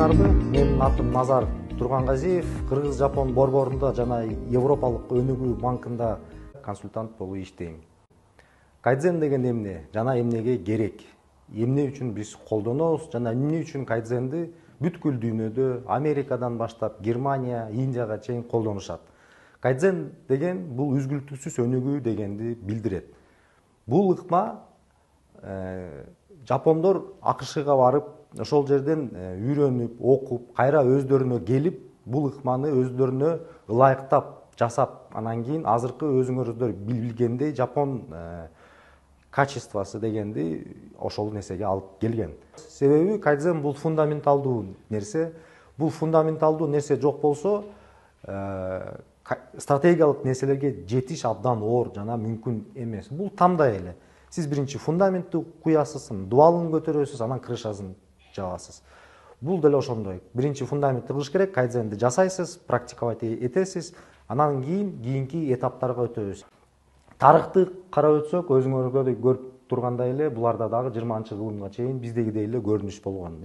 саламатсыңарбы? Менин атым Назар Тургангазиев, Кыргыз-Жапон борборунда жана Европалык өнүгүү банкында консультант болуп иштейм. Кайдзен деген эмне жана эмнеге керек? Эмне үчүн биз колдонобуз жана эмне үчүн кайдзенди бүткүл дүйнөдө Америкадан баштап Германия, Индияга чейин колдонушат. Кайдзен деген бул үзгүлтүксүз өнүгүү дегенди билдирет. Бул ыкма жапондор АКШга барып, ошол жерден үйрөнүп, окуп, кайра өздөрүнө келип, бул ыкманы өздөрүнө ылайыктап жасап, анан кийин азыркы өзүңөрдөр билгендей жапон качествосы дегенди ошол нерсеге алып келген. Себеби кайдзен бул фундаменталдуу нерсе. Бул фундаменталдуу нерсе жок болсо, стратегиялык нерселерге жетиш абдан оор жана мүмкүн эмес. Бул тандай эле. Сиз биринчи фундаментти куясыз, дубалын көтөрөсүз, анан крышасын жабасыз. Бул деле ошондой. Биринчи фундаментти кылыш керек, кайдзенди жасайсыз, практиковать этесиз, анан кийинки этаптарга өтөбүз. Тарыхты карап өтсөк, өзүңөргө да көрүп тургандай эле, буларда дагы 20-кылымга чейин биздегидей эле көрүнүш болгон.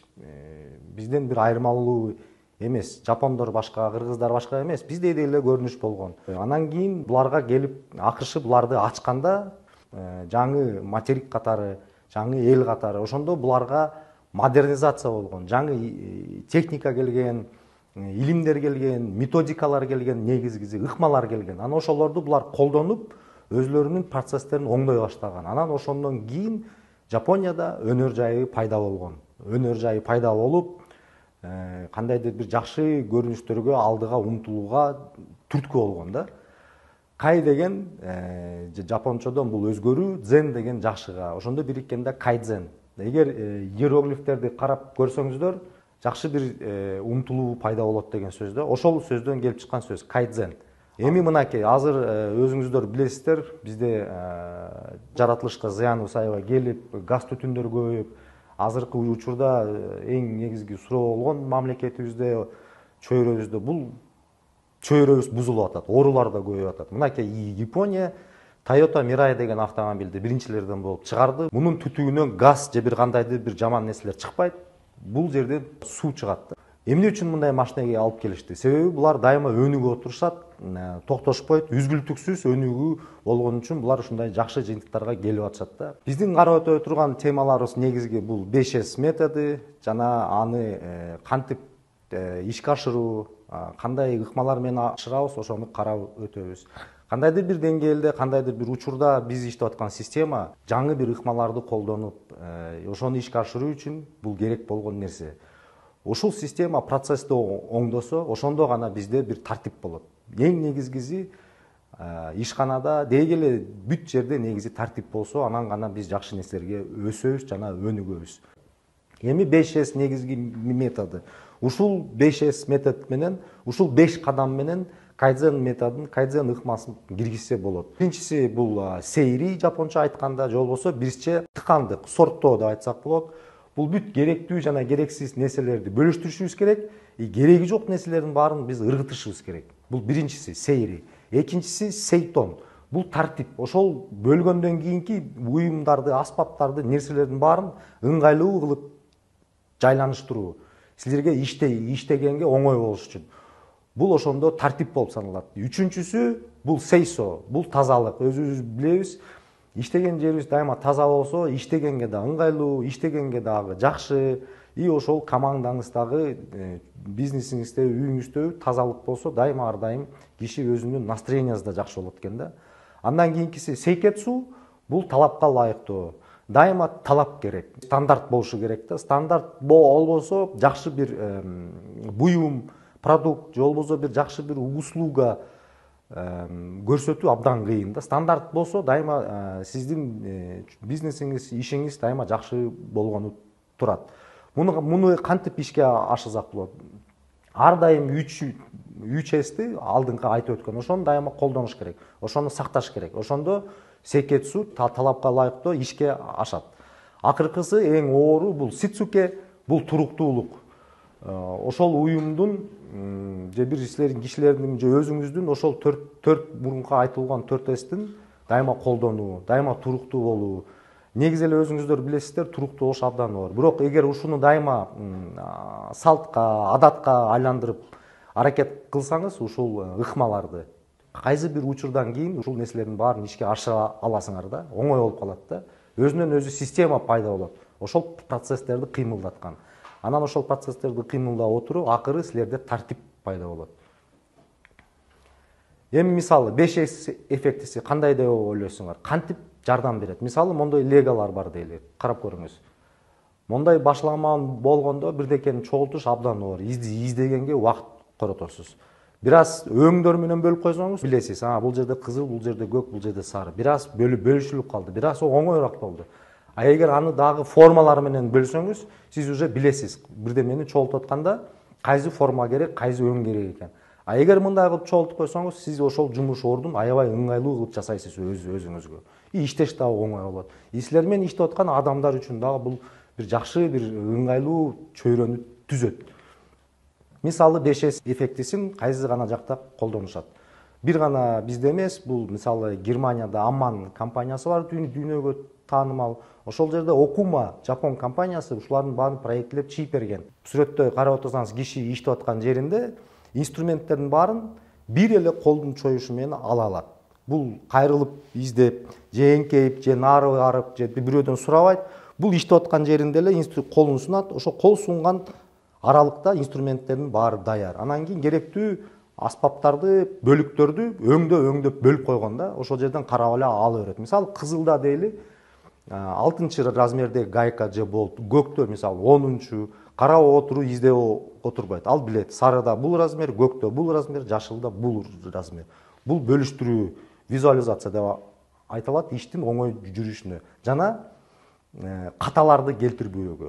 Бизден бир айырмалуу эмес. Жапондор башка, кыргыздар башка эмес, биздегидей эле көрүнүш болгон. Анан кийин буларга келип, АКШ буларды ачканда, жаңы материк катары, жаңы эл катары, ошондо буларга модернизация болгон, жаңы техника келген, илимдер келген, методикалар келген, негизгиси ыкмалар келген. Анан ошолорду булар колдонуп, өзлөрүнүн процесстерин оңдой баштаган. Анан ошондон кийин Жапонияда өнөр жайы пайда болгон. Өнөр жайы пайда болуп, кандайдыр бир жакшы көрүнүштөргө алдыга умтулууга түрткү болгон да. Кай деген жапончодон бул өзгөрүү, дзен деген жакшыга. Ошондо бириккенде кайдзен. Эгер иероглифтерди карап көрсөңүздөр, жакшы бир умтулуу пайда болот деген сөз да. Ошол сөздөн келип чыккан сөз кайдзен. Эми мынакей, азыр өзүңүздөр билесиздер, бизде жаратылышка зыянуу сайга келип, газ түтүндөр көбөйүп, азыркы учурда эң негизги суроо болгон мамлекетибизде, чөйрөбүздө бул чөйрөбүз бузулуп атат, оорулар да көбөйүп атат. Мынакей Япония Toyota Mirai деген автомобилди биринчилерден болуп чыгарды. Мунун түтүгүнөн газ же бир кандайдыр бир жаман нерселер чыкпайт. Бул жерден суу чыгат. Эмне үчүн мындай машинеге алып келишти? Себеби булар дайыма өнүгүп отурушат, токтошпойт, үзгүлтүксүз өнүгүү болгон үчүн булар ушундай жакшы жыйынтыктарга келип атышат да. Биздин карап өтө турган темаларыбыз негизги бул 5S методу жана аны кантип ишке ашыруу, кандай ыкмалар менен ашырабыз, ошону карап өтөбүз. Кандайдыр бир деңгээлде, кандайдыр бир учурда биз иштеп аткан система жаңы бир ыкмаларды колдонуп, ошону ишке ашыруу үчүн бул керек болгон нерсе. Ушул система процессти оңдосо, ошондо гана бизде бир тартип болот. Эң негизгиси ишканада деги эле бүт жерде негизи тартип болсо, анан гана биз жакшы нерселерге өсөбүз жана өнүгөбүз. Эми 5S негизги методу. Ушул 5S метод менен, ушул 5 кадам менен кайдзен методун, кайдзен ыкмасын киргизсе болот. Биринчиси бул сейри жапонча айтканда, же болбосо биринчи тыкандык, сорттоо деп айтсак болот. Бул бүт керектүү жана керексиз нерселерди бөлүштүрүшүбүз керек, кереги жок нерселердин баарын биз ыргытышыбыз керек. Бул биринчиси сейри. Экинчиси сейтон. Бул тартип. Ошол бөлгөндөн кийинки буюмдарды, аспаптарды, нерселердин баарын ыңгайлуу кылып жайланыштыруу. Силерге иштегенге оңой болуш үчүн. Бул ошондо тартип болуп саналат. Үчүнчүсү бул сейсо, бул тазалык. Өзүбүз билебиз, иштеген жерибиз дайыма таза болсо, иштегенге да ыңгайлуу, иштегенге дагы жакшы, ошол командаңыздагы бизнесиңизде, үйүңүздө тазалык болсо, дайыма ар дайым киши өзүнүн настроениясы да жакшы болот экен да. Андан кийинкиси сейкетсу, бул талапка ылайыктоо. Дайыма талап керек, стандарт болушу керек да. Стандарт болбосо, жакшы бир буюм, продукт, же болбосо бир жакшы бир услуга көрсөтүү абдан кыйын да. Стандарт болсо, дайыма сиздин бизнесиңиз, ишиңиз дайыма жакшы болгону турат. Муну кантип ишке ашырсак болот? Ар дайым 3S'ти алдыңкы айтып өткөн, ошону дайыма колдонуш керек, ошону сакташ керек. Ошондо сейкетсу, талапка ылайыктуу ишке ашат. Акыркысы эң оору бул ситсуке, бул туруктуулук. Ошол уюмдун же бир силердин кишилердин же өзүңүздүн ошол 4 мурунку айтылган 4S'тин дайыма колдонуу, дайыма туруктуу болуу, негизи эле өзүңүздөр билесиздер, туруктуу болуш абдан оор. Бирок эгер ушуну дайыма салтка, адатка айландырып аракет кылсаңыз, ушул ыкмаларды кайсы бир учурдан кийин ушул нерселердин баарын ишке ашыра аласыңар да, оңой болуп калат да. Өзүнөн өзү система пайда болот. Ошол процесстерди кыймылдаткан. Анан ошол процесстерди кыймылдап отуруп, акыры силерде тартип пайда болот. Эми мисалы 5X эффектиси кандай деп ойлойсуңар? Кантип жардам берет? Мисалы мондой легалар бар дейли. Карап көрүңүз. Мондай башламан болгондо бирдекени чогултуш абдан оор. Издегенге убакыт коротосуз. Бир аз өңдөр менен бөлүп койсоңуз, билесиз, бул жерде кызыл, бул жерде көк, бул жерде сары. Бир аз бөлүшүлүп калды. Бир аз оңоюраак болду. А эгер аны дагы формалар менен бөлсөңүз, сиз уже билесиз. Бирдемени чогултуп атканда кайсы форма керек, кайсы өң керек экен. А эгер мындай кылып чогултуп койсоңуз, сиз ошол жумуш ордун аябай ыңгайлуу кылып жасайсыз өзүңүзгө. Иштеш дагы оңой болот. Силер менен иштеп аткан адамдар үчүн дагы бул бир жакшы, бир ыңгайлуу чөйрөнү түзөт. Мисалы 5S эффектисин кайсы гана жакта колдонушат. Бир гана бизде эмес, бул мисалы Германияда Амман компаниясы бар, дүйнөгө таанымал. Ошол жерде Окума жапон компаниясы ушулардын баарын проектлеп чийип берген. Сүрөттө карап отурсаңыз, киши иштеп аткан жеринде инструменттердин баарын бир эле колдун чоюшу менен ала алат. Бул кайрылып издеп, же эңкейип, же нары барып, же бирөөдөн сурабайт. Бул иштеп аткан жеринде эле колун сунат, ошо кол сунган аралыкта инструменттердин баары даяр. Анан кийин керектүү аспаптарды, бөлүктөрдү өңдөп бөлүп койгон да, ошол жерден карап эле ала берет. Мисалы кызылда дейли 6 размердеги гайка же болт, көктө мисалы 10, карап отуруп издеп отурбайт. Ал билет, сарыда бул размер, көктө бул размер, жашылда бул размер. Бул бөлүштүрүү, визуализация деп айтылат иштин оңой жүрүшүнө жана каталарды келтирбөөгө.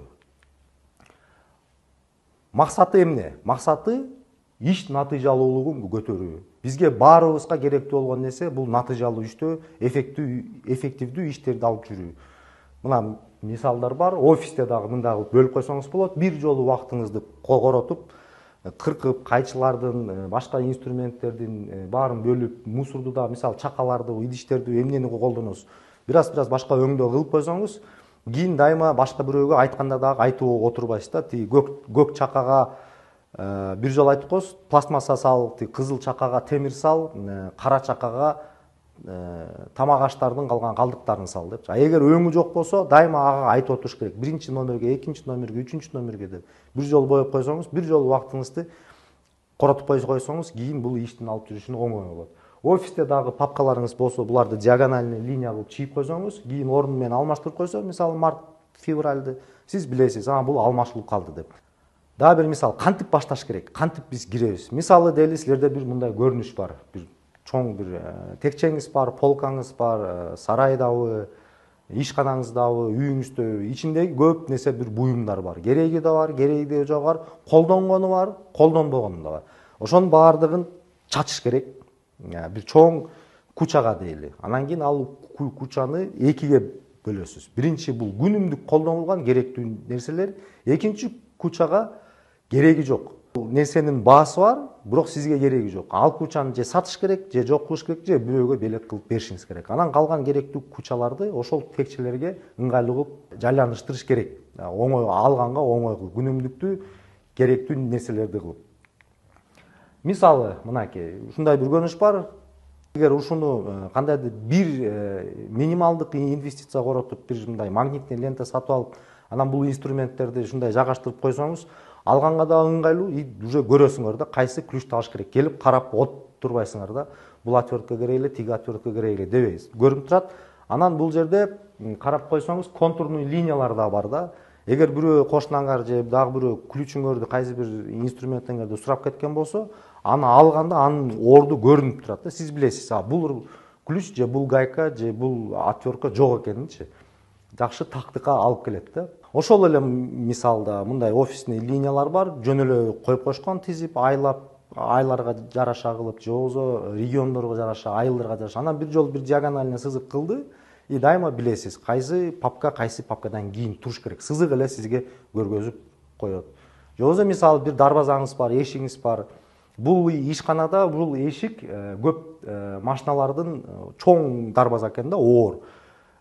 Максаты эмне? Максаты иш натыйжалуулугун көтөрүү. Бизге баарыбызга керектүү болгон нерсе бул натыйжалуу иштөө, эффективдүү иштерди алып жүрүү. Мына мисалдар бар, офисте дагы мындай кылып бөлүп койсоңуз болот. Бир жолу убактыңызды коротуп, кыркып, кайчылардын, башка инструменттердин баарын бөлүп, мусорду да, мисалы чакаларды, идиштерди, эмнени колдоносуз. Бир аз башка өңдөө кылып койсоңуз, кийин дайыма башка бирөөгө айтканда дагы айтып отурбайсыз да. Тиги көк чакага бир жолу айтып коесуз, пластмасса сал, кызыл чакага темир сал, кара чакага тамак аштардын калган калдыктарын сал деп. Эгер өңү жок болсо, дайыма ага айтып отуруш керек. Биринчи номерге, экинчи номерге, үчүнчү номерге деп. Бир жолу боеп койсоңуз, бир жолу убактыңызды коротуп койсоңуз, кийин бул иштин алып жүрүшүнө оңой болот. Офисте дагы папкаларыңыз болсо, буларды диагональный линия кылып чийип койсоңуз, кийин ордун менен алмаштырып койсо, мисалы март, февралды, сиз билесиз, бул алмашылып калды деп. Дагы бир мисал, кантип башташ керек? Кантип биз киребиз? Мисалы дейли, силерде бир мындай көрүнүш бар. Бир чоң бир текчеңиз бар, полкаңыз бар, сарайдабы, ишканаңыздабы, үйүңүздө, ичиндеги көп нерсе бир буюмдар бар. Кереги да бар, кереги жок бар, колдонгону бар, колдонбогону да бар. Ошонун баардыгын чачыш керек. Бир чоң кучага дейли. Анан кийин ал кучаны экиге бөлөсүз. Биринчи бул күнүмдүк колдонулган керектүү нерселер, экинчи кучага кереги жок. Нерсенин баасы бар, бирок сизге кереги жок. Ал кучаны же сатыш керек, же жок кылыш керек, же бирөөгө белек кылып беришиңиз керек. Анан калган керектүү кучаларды ошол текчелерге ыңгайлуу кылып жайланыштырыш керек. Оңой алганга оңой кылып, күнүмдүктүү керектүү нерселерди кылып. Мисалы, мынакей, ушундай бир көрүнүш бар. Эгер ушуну кандайдыр бир минималдык инвестиция коротуп, бир мындай магнитный лента сатып алып, анан бул инструменттерди ушундай жайгаштырып койсоңуз, алганга да ыңгайлуу, уже көрөсүңөр да, кайсы ключ табыш керек. Келип карап отурбайсыңар да, бул отвертка керек эле, тиги отвертка керек эле дебейсиз. Көрүнүп турат. Анан бул жерде карап койсоңуз, контурный линиялар да бар да. Эгер бирөө кошунаңар же дагы бирөө ключуңөрдү кайсы бир инструментиңерди сурап кеткен болсо, аны алганда анын орду көрүнүп турат да. Сиз билесиз, бул ключ же бул гайка же бул отвертка жок экенинчи. Жакшы тактыкка алып келет да. Ошол эле мисалда мындай офисный линиялар бар, жөн эле коюп койшкон, тизип, айларга жараша кылып, же болбосо региондорго жараша, айылдарга жараша. Анан бир жолу бир диагональный сызык кылды, и дайыма билесиз, кайсы папкадан кийин туруш керек. Сызык эле сизге көргөзүп коет. Же болбосо мисалы бир дарбазаңыз бар, эшигиңиз бар. Бул ишканада бул эшик көп машиналардын чоң дарбаза экен да, оор.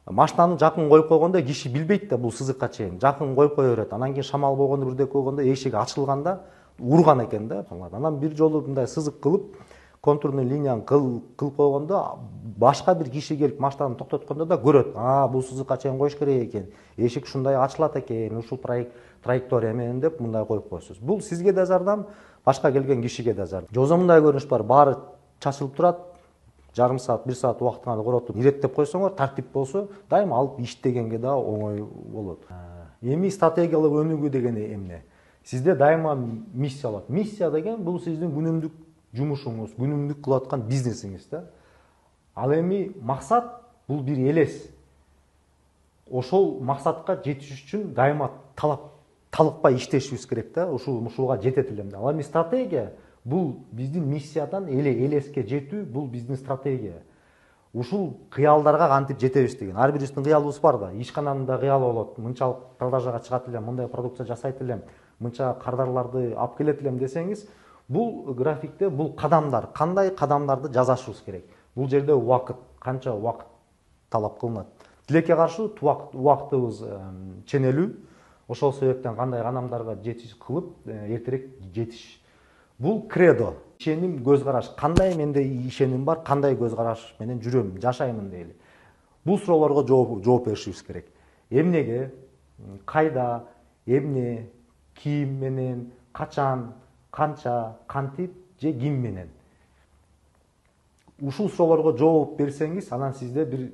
Машинаны жакын коюп койгондо киши билбейт да бул сызыкка чейин. Жакын коюп кое берет. Анан кийин шамал болгондо бирдек койгондо эшик ачылганда урган экен да. Анан бир жолу мындай сызык кылып, контурный линияны кылып койгондо башка бир киши келип машинаны токтоткондо да көрөт. Бул сызыкка чейин коюш керек экен. Эшик ушундай ачылат экен. Ушул траектория менен деп мындай коюп койсуз. Бул сизге да жардам, башка келген кишиге да жардам. Жозо мындай көрүнүш бар. Баары чачылып турат. Жарым саат, 1 саат убактыңарды коротуп, иреттеп койсоңор, тартип болсо, дайыма алып иштегенге да оңой болот. Эми стратегиялык өнүгүү деген эмне? Сизде дайыма миссия болот. Миссия деген бул сиздин күнүмдүк жумушуңуз, күнүмдүк кылып аткан бизнесиңиз да. Ал эми максат бул бир элес. Ошол максатка жетиш үчүн дайыма талыкпай иштешибиз керек да. Ушуга жетет элем. Ал эми стратегия бул биздин миссиядан элеске жетүү, бул биздин стратегия. Ушул кыялдарга кантип жетебиз деген. Ар бирибиздин кыялыбыз бар да. Ишкананын да кыялы болот. Мынчалык продажага чыгат элем, мындай продукция жасайт элем, мынча кардарларды алып келет элем десеңиз, бул графикте бул кадамдар, кандай кадамдарды жасашыбыз керек. Бул жерде убакыт, канча убакыт талап кылынат. Тилекке каршы убактыбыз ченелүү. Ошол себептен кандай кадамдарга жетиш кылып, эртерээк жетиш. Бул кредо, ишеним, көз караш. Кандай менде ишеним бар, кандай көз караш менен жүрөм, жашаймын дейли. Бул суроолорго жооп беришибиз керек. Эмнеге, кайда, эмне, ким менен, качан, канча, кантип же ким менен. Ушул суроолорго жооп берсеңиз, анан сизде бир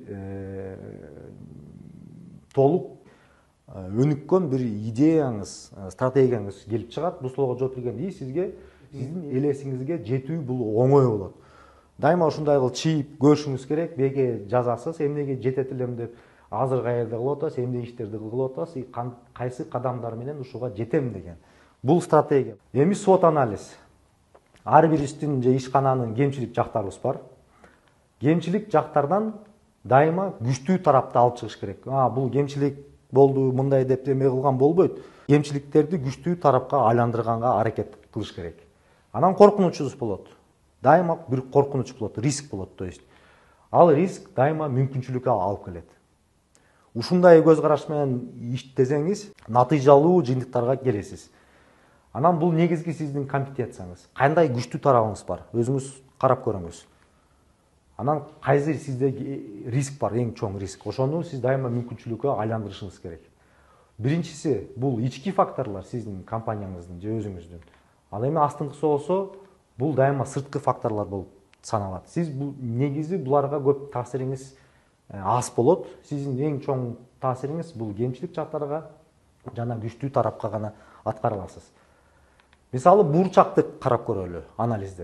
толук өнүккөн бир идеяңыз, стратегияңыз келип чыгат. Бул суроолорго жооп бергенде сизге сиздин элесиңизге жетүү бул оңой болот. Дайыма ушундай кылып чийип көрүшүңүз керек, беге жазасыз, эмнеге жетет элем деп, азыр каерде кылып атасыз, эмне иштерди кылып атасыз, кайсы кадамдар менен ушуга жетем деген. Бул стратегия. Эми SWOT анализ. Ар бирибиздин же ишкананын кемчилик жактарыбыз бар. Кемчилик жактардан дайыма күчтүү тарапты алып чыгыш керек. Бул кемчилик болду, мындай деп эме кылган болбойт. Кемчиликтерди күчтүү тарапка айландырганга аракет кылыш керек. Анан коркунучубуз болот. Дайыма бир коркунуч болот, риск болот, то есть. Ал риск дайыма мүмкүнчүлүккө алып келет. Ушундай көз караш менен иштесеңиз, натыйжалуу жыйынтыктарга келесиз. Анан бул негизги сиздин компетенцияңыз. Кандай күчтүү тарабыңыз бар, өзүңүз карап көрүңүз. Анан кайсы сизде риск бар, эң чоң риск. Ошону сиз дайыма мүмкүнчүлүккө айландырышыңыз керек. Биринчиси бул ички факторлор сиздин компанияңыздын же өзүңүздүн. Ал эми астыңкысы болсо, бул дайыма сырткы факторлор болуп саналат. Сиз бул негизи буларга көп таасириңиз аз болот. Сиздин эң чоң таасириңиз бул кемчилик жактарга жана күчтүү тарапка гана аткара аласыз. Мисалы, буурчакты карап көрөлү, анализдеп.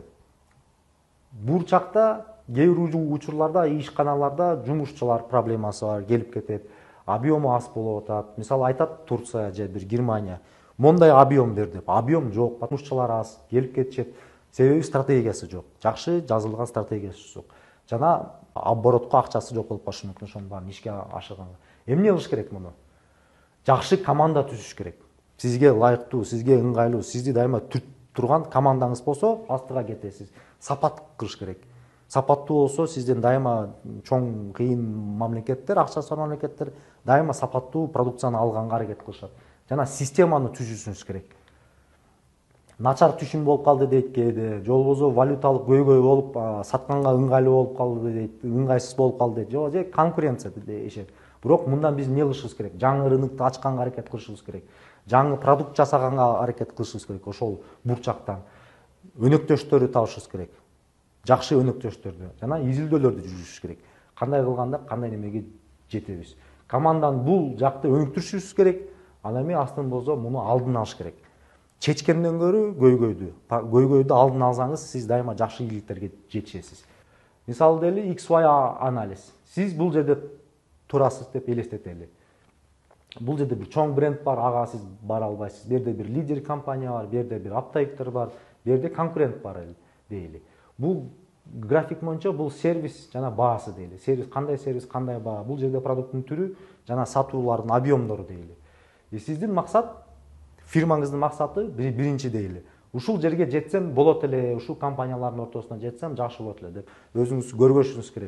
Буурчакта кээ бир учурларда ишканаларда жумушчулар проблемасы бар, келип кетет, объему аз болуп атат. Мисалы, айтат Турция же бир Германия, мондай объем бер деп. Объем жок, жумушчулар аз, келип кетишет. Себеби стратегиясы жок. Жакшы жазылган стратегиясы жок. Жана оборотко акчасы жок болуп калышы мүмкүн, ошонун баарын ишке ашырганга. Эмне кылыш керек муну? Жакшы команда түзүш керек. Сизге ылайыктуу, сизге ыңгайлуу, сизди дайыма түртүп турган командаңыз болсо, астыга кетесиз. Сапат кылыш керек. Сапаттуу болсо, сизден дайыма чоң кыйын мамлекеттер, акчасы бар мамлекеттер дайыма сапаттуу продукцияны алганга аракет кылышат. Жана системаны түзүшүңүз керек. Начар түшүм болуп калды дейт кээде, же болбосо валюталык көйгөй болуп, сатканга ыңгайлуу болуп калды дейт, ыңгайсыз болуп калды дейт, же конкуренция дешет. Бирок мындан биз эмне кылышыбыз керек? Жаңы рынокты ачканга аракет кылышыбыз керек. Жаңы продукт жасаганга аракет кылышыбыз керек. Ошол бурчактан өнөктөштөрдү табышыбыз керек. Жакшы өнөктөштөрдү жана изилдөөлөрдү жүргүзүш керек. Кандай кылганда кандай немеге жетебиз. Команданын бул жакты өнүктүрүшүбүз керек. Ал эми астын болсо муну алдын алыш керек. Чечкенден көрү көйгөйдү алдын алсаңыз, сиз дайыма жакшы ийгиликтерге жетишесиз. Мисалы дели XY анализ. Сиз бул жерде турасыз деп элестетели. Бул жерде бир чоң бренд бар, ага сиз бара албайсыз. Бу жерде бир лидер компания бар, бу жерде бир аптайктер бар, бу жерде конкурент бар дейли. Бул график боюнча бул сервис жана баасы дейли. Сервис кандай баа. Бул жерде продукттун түрү жана сатуулардын объемдору дейли. Сиздин максат, фирмаңыздын максаты биринчи дейли. Ушул жерге жетсем болот эле, ушул компаниялардын ортосуна жетсем жакшы болот эле деп өзүңүз көргөзүшүңүз керек.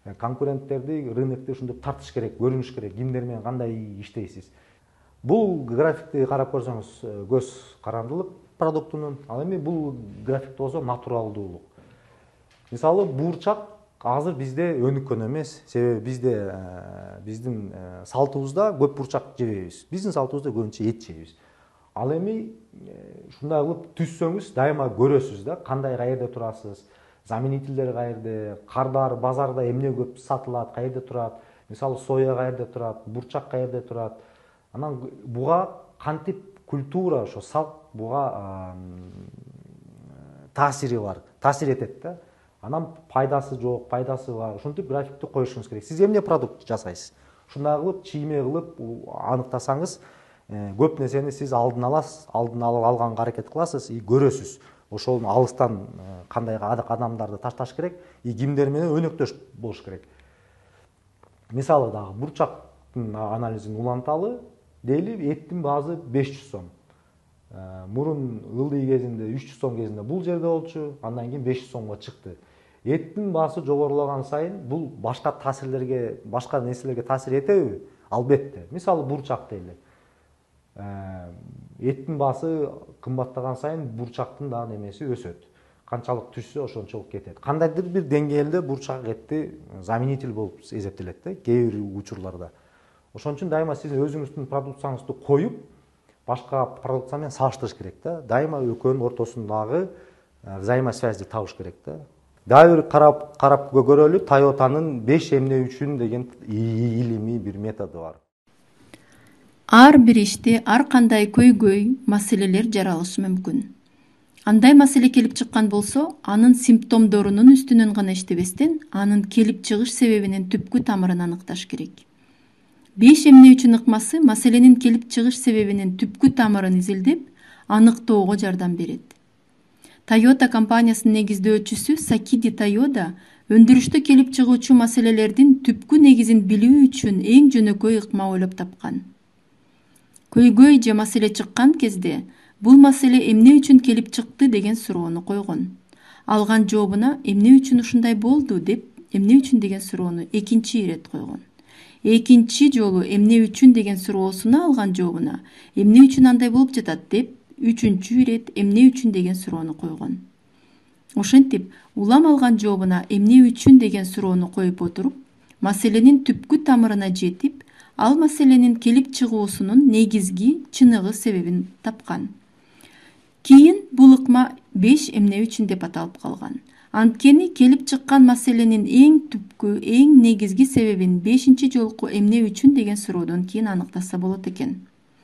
конкуренттерди рынокто ушинтип тартыш керек, көрүнүш керек, кимдер менен кандай иштейсиз. Бул графикти карап көрсөңүз көз карандылык продуктунун, ал эми бул графикти болсо натуралдуулук. Мисалы буурчак азыр бизде өнүккөн эмес, себеби биздин салтыбызда көп буурчак жебейбиз. Биздин салтыбызда көбүнчө эт жейбиз. Ал эми ушундай кылып түзсөңүз дайыма көрөсүз да, кандай каерде турасыз, заменительдер каерде, кардар, базарда эмне көп сатылат, каерде турат, мисалы соя каерде турат, бурчак каерде турат. Анан буга кантип культура, ошо салт буга таасири бар, таасир этет да. Анан пайдасы жок, пайдасы бар. Ушинтип графикти коюшуңуз керек. Сиз эмне продукт жасайсыз? Ушундай кылып, чийме кылып аныктасаңыз, көп нерсени сиз алдын аласыз, алдын алганга аракет кыласыз и көрөсүз. Ошол алыстан кандай кадамдарды ташташ керек и кимдер менен өнөктөш болуш керек. Мисалы дагы бурчактын анализин уланталы дейли, эттин баасы 500 сом. Мурун ылдый кезинде 300 сом кезинде бул жерде болчу, андан кийин 500 сомго чыкты. Эттин баасы жогорулаган сайын бул башка таасирлерге, башка нерселерге таасир этеби? Албетте. Мисалы бурчак дейли. Эттин баасы кымбаттаган сайын бурчактын дагы немеси өсөт. Канчалык түшсө ошончолук кетет. Кандайдыр бир деңгээлде бурчак этти заменитель болуп эсептелет да, кээ бир учурларда. Ошон үчүн дайыма сиз өзүңүздүн продукцияңызды коюп, башка продукция менен салыштырыш керек да. Дайыма экөөнүн ортосундагы взаимосвязди табыш керек да. Дагы бир карап көрөлү, Toyota'нын 5 эмне үчүн деген илимий бир методу бар. Ар бир иште ар кандай көйгөй, маселелер жаралышы мүмкүн. Андай маселе келип чыккан болсо, анын симптомдорунун үстүнөн гана иштебестен, анын келип чыгыш себебинин түпкү тамырын аныкташ керек. 5 эмне үчүн ыкмасы маселенин келип чыгыш себебинин түпкү тамырын изилдеп, аныктоого жардам берет. Toyota компаниясынын негиздөөчүсү Сакиди Тойода өндүрүштө келип чыгуучу маселелердин түпкү негизин билүү үчүн эң жөнөкөй ыкма ойлоп тапкан. Көйгөй же маселе чыккан кезде, бул маселе эмне үчүн келип чыкты деген суроону койгон. Алган жообуна эмне үчүн ушундай болду деп, эмне үчүн деген суроону экинчи ирет койгон. Экинчи жолу эмне үчүн деген суроосуна алган жообуна эмне үчүн андай болуп жатат деп, үчүнчү ирет эмне үчүн деген суроону койгон. Ошентип, улам алган жообуна эмне үчүн деген суроону коюп отуруп, маселенин түпкү тамырына жетип, ал маселенин келип чыгуусунун негизги чыныгы себебин тапкан. Кийин бул ыкма 5 эмне үчүн деп аталып калган. Анткени келип чыккан маселенин эң түпкү, эң негизги себебин 5-чи жолку эмне үчүн деген суроодон кийин аныктаса болот экен.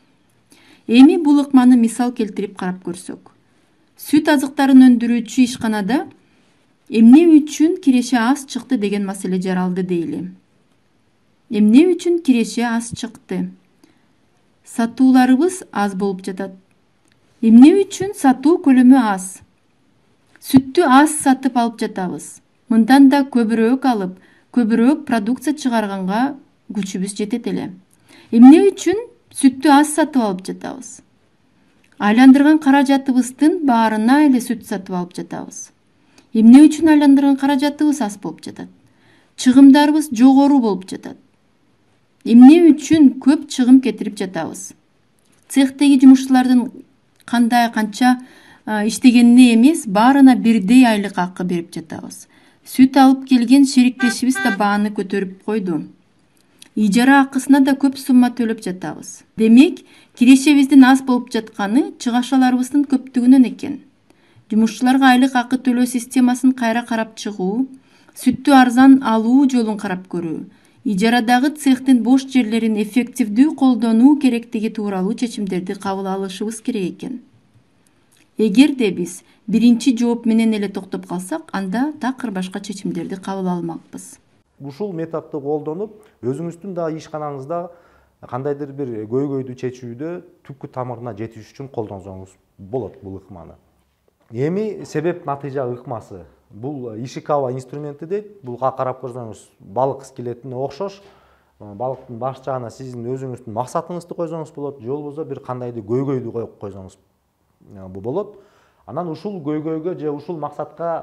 Эми бул ыкманы мисал келтирип карап көрсөк. Сүт азыктарын өндүрүүчү ишканада эмне үчүн киреше аз чыкты деген маселе жаралды дейли. Эмне үчүн киреше аз чыкты? Сатууларыбыз аз болуп жатат. Эмне үчүн сатуу көлөмү аз? Сүттү аз сатып алып жатабыз. Мындан да көбүрөөк алып, көбүрөөк продукция чыгарганга күчүбүз жетет эле. Эмне үчүн сүттү аз сатып алып жатабыз? Айландырган каражатыбыздын баарына эле сүт сатып алып жатабыз. Эмне үчүн айландырган каражатыбыз аз болуп жатат? Чыгымдарыбыз жогору болуп жатат. Эмне үчүн көп чыгым кетирип жатабыз? Цехтеги жумушчулардын кандай канча иштегенине эмес, баарына бирдей айлык акы берип жатабыз. Сүт алып келген шериктешибиз да бааны көтөрүп койду. Ижара акысына да көп сумма төлөп жатабыз. Демек, кирешебиздин аз болуп жатканы чыгашаларыбыздын көптүгүнөн экен. Жумушчуларга айлык акы төлөө системасын кайра карап чыгуу, сүттү арзан алуу жолун карап көрүү, ижарадагы цехтин бош жерлерин эффективдүү колдонуу керектиги тууралуу чечимдерди кабыл алышыбыз керек экен. Эгерде биз биринчи жооп менен эле токтоп калсак, анда такыр башка чечимдерди кабыл алмакпыз. Ушул методду колдонуп, өзүңүздүн дагы ишканаңызда кандайдыр бир көйгөйдү чечүүдө түпкү тамырына жетиш үчүн колдонсоңуз болот бул ыкманы. Эми себеп натыйжа ыкмасы. Бул Ишикава инструменти дейт. Булга карап көрсөңүз, балык скелетине окшош. Балыктын баш жагына сиздин өзүңүздүн максатыңызды койсоңуз болот, же болбосо бир кандайдыр көйгөйдү коюп койсоңуз болот. Анан ушул көйгөйгө же ушул максатка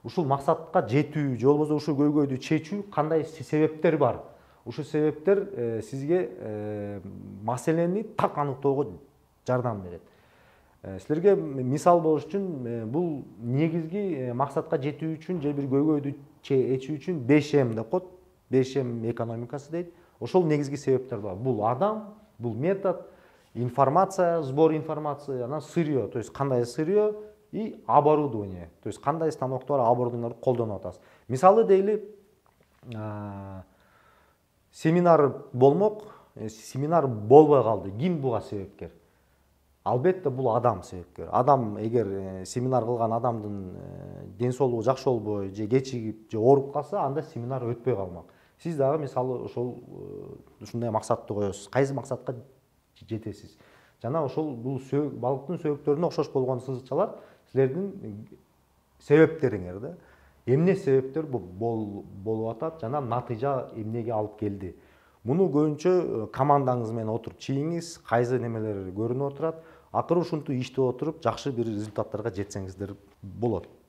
ушул максатка жетүү же болбосо ушул көйгөйдү чечүү кандай себептер бар? Ушул себептер сизге маселени так аныктоого жардам берет. Силерге мисал болуш үчүн бул негизги максатка жетүү үчүн же бир көйгөйдү чечүү үчүн 5М деп коет. 5М экономикасы дейт. Ошол негизги себептер бар. Бул адам, бул метод, информация, сбор информации, анан сырье, то есть кандай сырье и оборудование, то есть кандай станоктор, оборудованияларды колдонуп атасыз. Мисалы дейли, семинар болмок, семинар болбой калды. Ким буга себепкер? Албетте бул адам себепкер. Адам эгер семинар кылган адамдын ден соолугу жакшы болбой, же кечигип, же ооруп калса, анда семинар өтпөй калмак. Сиз дагы мисалы ошол ушундай максатты коесуз. Кайсы максатка жетесиз? Жана ошол бул балыктын сөөктөрүнө окшош болгон сызыкчалар силердин себептериңер да. Эмне себептер болуп атат жана натыйжа эмнеге алып келди? Муну көбүнчө командаңыз менен отуруп чийиңиз, кайсы немелер көрүнүп отурат. Акыры ушинтип иштеп отуруп жакшы бир результаттарга жетсеңиздер болот.